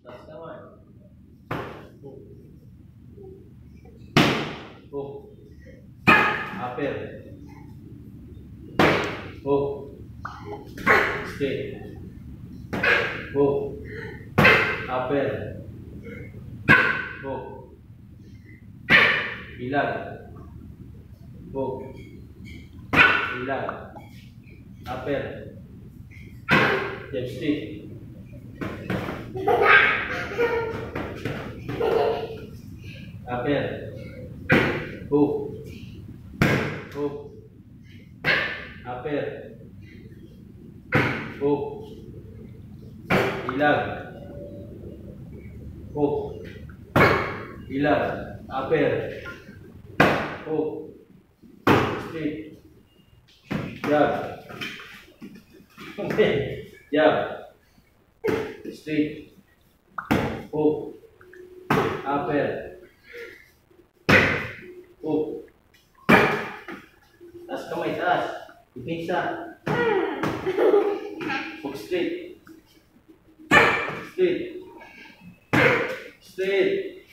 Taas naman. Hook. Hook. Upper. Hook. Straight. Hook. Upper. Hook. Ilag. Hook. Ilag. Upper. Jab straight. Upper. Hook. Hook. Upper. Hook. Ilag. Hook. Ilag. Upper. Hook. Straight. Jab. Jab. Straight. Hook. Upper. Hook. Taas kamay, taas. Ipinsa. Hook straight. Straight. Straight.